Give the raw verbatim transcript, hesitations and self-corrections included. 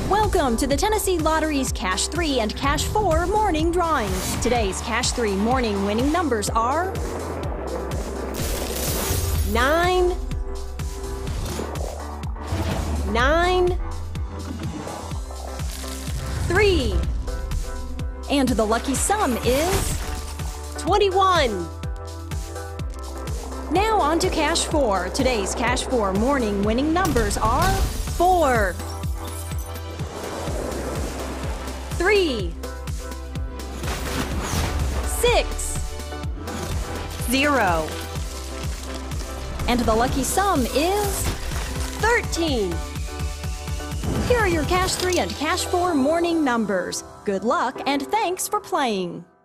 Welcome to the Tennessee Lottery's Cash three and Cash four morning drawings. Today's Cash three morning winning numbers are nine, nine, three, and the lucky sum is twenty-one. Now on to Cash four. Today's Cash four morning winning numbers are four, three, six, zero, and the lucky sum is thirteen. Here are your Cash three and Cash four morning numbers. Good luck and thanks for playing.